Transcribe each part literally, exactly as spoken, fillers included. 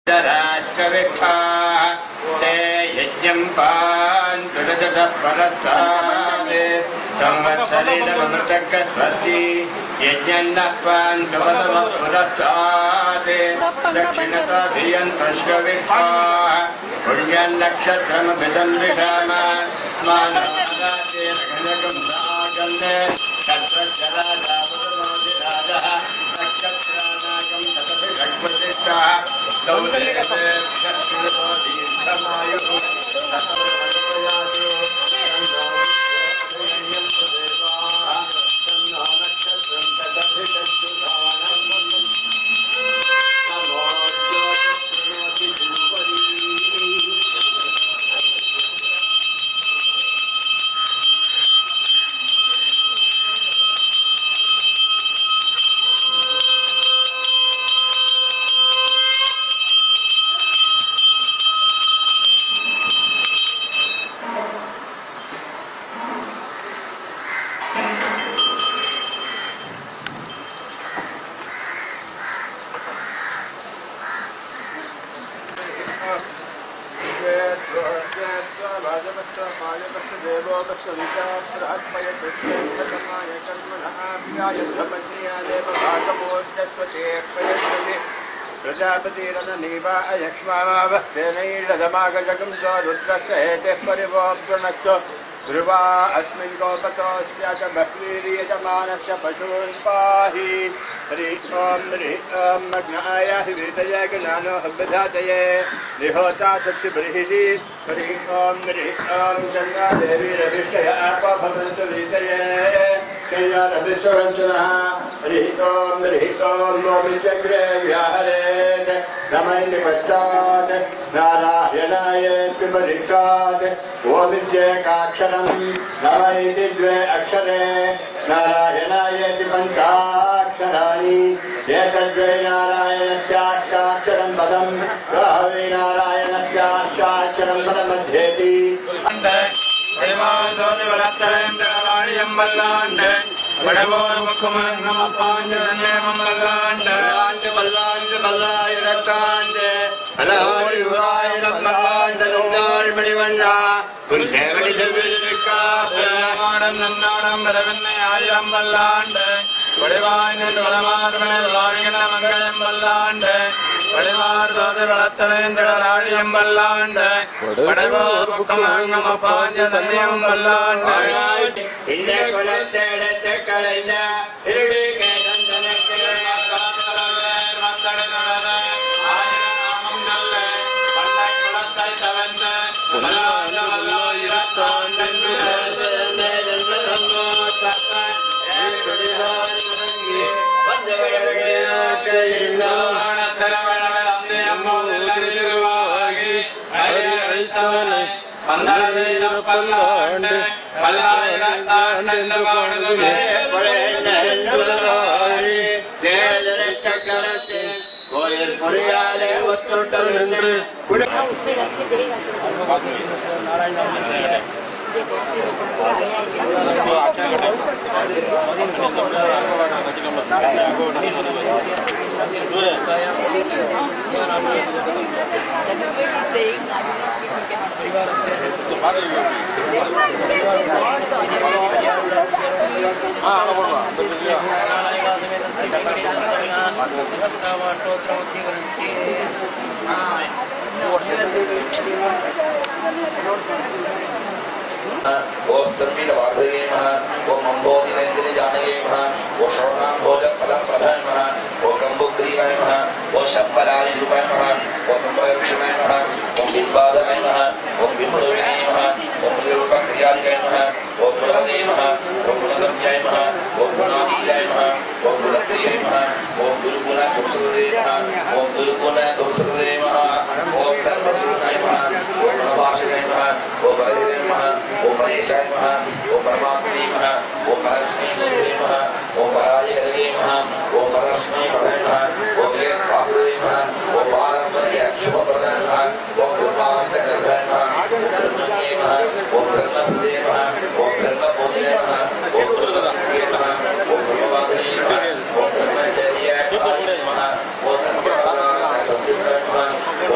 ते यज्ञं पान्तु रजतः परस्तादे संवत्सरेणमृतकस्वस्ति यज्ञन्नः पान्तु वसवः पुरस्तादे दक्षिणता धियन्तश्वविष्ठाः पुण्यन्नक्षत्रमभिदं विषाम मानवादातेन घनकं सागन्ने तत्रचराजावतनोदिराजः नक्षत्रानाकं ततभिषक्प्रतिष्ठः दौलेवे दक्षिणतो दीर्घमायुः ततोमनुप्रयातो तन्नो देवाः तन्नो नक्षत्रं ततभिषक्सुधानम् नमो ज्योतिष्कृणोति सुपरि प्रजापतिरननीवा अयक्ष्मावस्तेनैरदमागजगं च रुद्रस्य हेतेः परिवोऽप्रणश्च ध्रुवा अस्मिन् गोपतोऽस्य च बह्वीर्यजमानस्य पशून् पाहि हरि ओं हरि ओं मग्नाय हृदये ज्ञानो हव्यधातये निहोता चक्षुबर्हिः हरि ओं हरि ओं जन्मादेवीरभिष्टय आपो भवन्तु वीतये कल्याणविश्वरञ्जनः हरि ओं हरि ओं मोमिचक्रे व्याहरेत् नमैति पश्चात् नारायणायेति परीक्षात् ओमित्येकाक्षरम् नमैति द्वे अक्षरे नारायणायेति पञ्चाक्षराणि एतद्वै नारायणस्याष्टाक्षरं पदं गाहवे नारायणस्याष्टाक्षरं पदमध्येति வடவோர் முக்குமன் நம பாஞ்சனே மல்லாண்ட ஆண்டு மல்லாண்டு மல்லாயிரத்தாண்டு அலோடி உராயிரம் மல்லாண்ட நந்தாள் மணிவண்ணா உன் தேவடி செவ்விருக்காடம் நன்னாடம் வரவென்னை ஆயிரம் மல்லாண்டு வடிவாய் நின்று வளமாறுவனில் வாழ்கின்ற மங்களம் மல்லாண்டு வடிவார் தோதை வளர்த்தவேந்திராழியம் மல்லாண்டு வடவோர் முக்குமன் நம பாஞ்சனம் மல்லாண்டு இந்த குலத்தை எடுத்து கலைந்த இருடி கேதந்தனக்கு ஆயிரம் நல்ல பண்டை குலத்தை தவந்த பல்லாண்டு பல்லாயிரத்தாண்டு பாடுமே கோயில் பொறியாலே ஒத்தொட்டல் என்று ओम सर्वील वार्धये महा ओम अंबोधि नंदिनी जानये महा ओम श्रवणां भोजन फलं प्रधाय महा ओम कंबुक्रीवाय महा ओम शंपलाय रूपाय महा ओम संभयक्षणाय महा ओम बिंबादनाय महा ओम बिंबोविनाय महा ओम निरूपक्रियाय महा ओम गुणवदे महा ओम गुणगम्याय महा ओम गुणाधीयाय महा ओम गुणप्रियाय महा ओम गुरुगुण दोषदे महा ओम गुरुगुण दोषदे महा ओम सर्वसुनाय महा ओम नवाशिनाय महा ओम हरिदेव महा ओम परेशाय महा ओम परमात्मे महा ओम परस्मै गुरुवे महा ओम पराय हरे महा ओम परस्मै पराय महा ओम वेद वासुदेव महा ओम पारंपर्य शुभप्रदाय महा ओम ब्रह्मांड निर्भय महा ब्रह्मज्ञे महा ओम ब्रह्मस्ते महा ओम ब्रह्मबोधे महा ओम ब्रह्मज्ञे महा ओम ब्रह्मवादे महा ओम ब्रह्मचर्य महा ओम सत्यवाद सत्य महा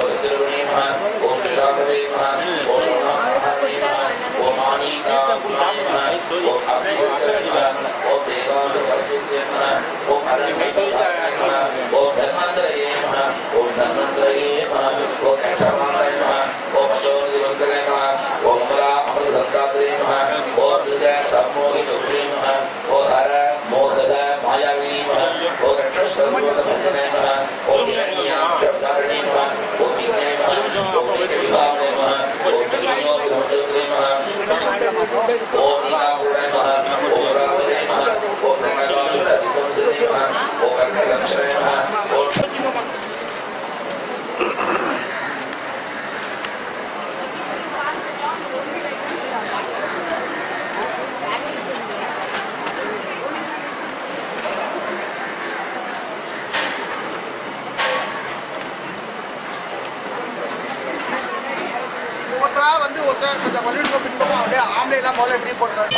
ஓம் அக்னிஹோத்ராய நமः ஓம் தேவானுபவசித்யே நமः ஓம் அலங்கேஷாய நமः ஓம் தன்வந்தரயே நமः ஓம் தன்வந்தரயே நமः ஓம் கச்சமாய நமः ஓம் அஜோதிவந்தரே நமः ஓம் அமலா அமிர்தசந்தாத்ரே நமः ஓம் விஜய சம்மோகிதுத்ரே நமः ஓம் ஹர மோதத மாயாவினி நமः ஓம் ரக்ஷஸ்வரூபதசந்தனே நமः ஓம் யக்ஞாக்ஷப்தாரிணே நமः ஓம் விக்னே நமः ஓம் விக்னவிபாவனே நமः ஓம் விக்னயோகிதமந்தரே நமः ஓம் நீலாபுரே நமः ஓம் ராமதே நமः ஓம் பிரகாசாசுரதிபம்சதே நமः ஓம் கர்க்கதம்சரே நமः ஓம் ஒருத்தரா வந்து ஒருத்தர் கொஞ்சம் வலியுறுத்த பின்பக்கம் அப்படியே ஆம்பளை எல்லாம் முதல்ல எப்படி போடுறாரு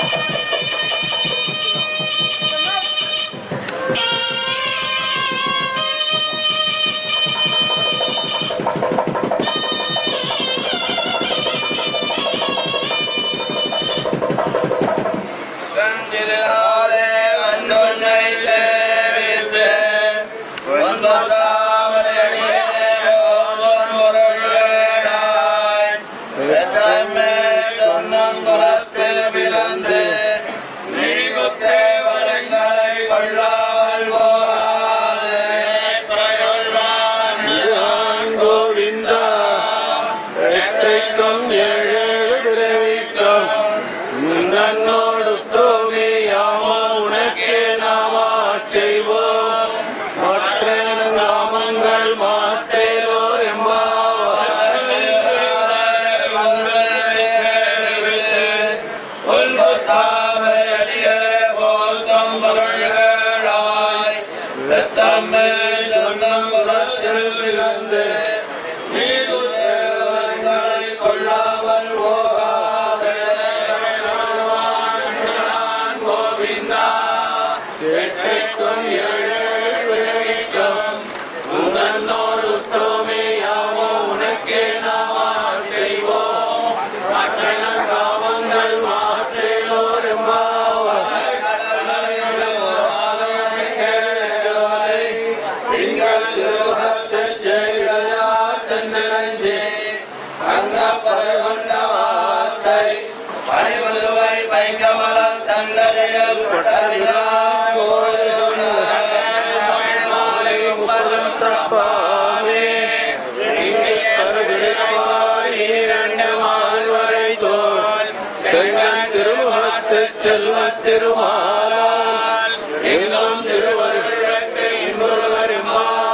திருமாலால் எங்கும் திருவருளுக்கு இன்புறுவரும்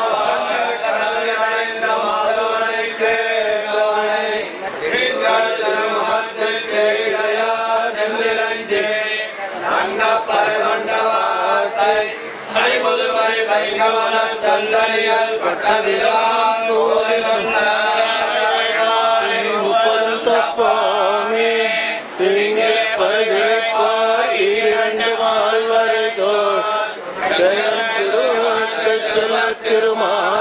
தந்தனியல் பட்டதிலான் முப்பது தப்பாமே திங்கே பருகிழப்பார் இரண்டு மால்வரை தோல் ஜெயம் திருவாக்கு செல்ல திருமா